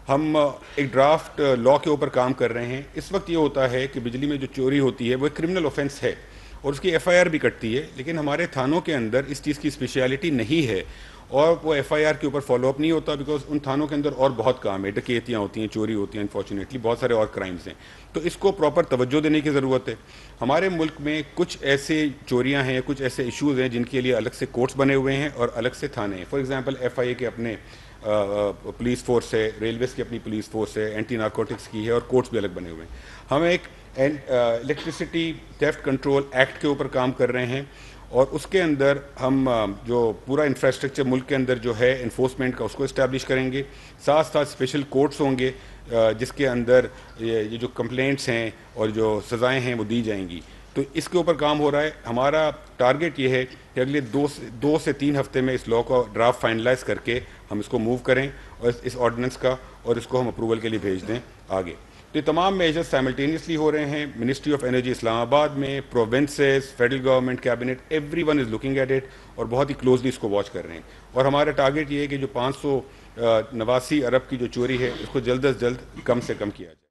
ہم ایک ڈرافٹ لا کے اوپر کام کر رہے ہیں. اس وقت یہ ہوتا ہے کہ بجلی میں جو چوری ہوتی ہے وہ ایک کرمنل آفینس ہے اور اس کی ایف آئی آر بھی کٹتی ہے, لیکن ہمارے تھانوں کے اندر اس چیز کی اسپیشیلٹی نہیں ہے اور وہ ایف آئی آر کے اوپر فالو اپ نہیں ہوتا, بیکاز ان تھانوں کے اندر اور بہت کام ہے, ڈکیتیاں ہوتی ہیں, چوری ہوتی ہیں, انفارچونیٹلی بہت سارے اور کرائمز ہیں. تو اس کو پراپر توجہ دینے کی ضرورت ہے. ہمارے ملک میں کچھ ایسے چوریاں ہیں, کچھ ایسے ایشوز ہیں جن کے لیے الگ سے کورٹس بنے ہوئے ہیں اور الگ سے تھانے ہیں. For example F I A کے اپنے پولیس فورس ہے, ریلویز کی اپنی پولیس فورس ہے, اینٹی نارکوٹکس کی ہے, اور کورٹس بھی الگ بنے ہوئے ہیں. ہم ایک الیکٹریسٹی تھیفٹ کنٹرول ایکٹ کے اوپر کام کر رہے ہیں اور اس کے اندر ہم جو پورا انفراسٹرکچر ملک کے اندر جو ہے انفورسمنٹ کا اس کو اسٹیبلش کریں گے. ساتھ ساتھ اسپیشل کورٹس ہوں گے جس کے اندر یہ جو کمپلینٹس ہیں اور جو سزائیں ہیں وہ دی جائیں گی. تو اس کے اوپر کام ہو رہا ہے. ہمارا ٹارگیٹ یہ ہے کہ اگلے 2 سے 3 ہفتے میں اس لا کا ڈرافٹ فائنلائز کر کے ہم اس کو موو کریں اور اس آرڈیننس کا, اور اس کو ہم اپروول کے لیے بھیج دیں آگے. تو یہ تمام میجرز سائملٹینیسلی ہو رہے ہیں. Ministry of energy Islamabad میں, provinces, federal government, cabinet, every one is looking at it اور بہت ہی کلوزلی اس کو واچ کر رہے ہیں. اور ہمارا ٹارگیٹ یہ ہے کہ جو 589 ارب کی جو چوری ہے اس کو جلد از جلد کم سے کم کیا جائے.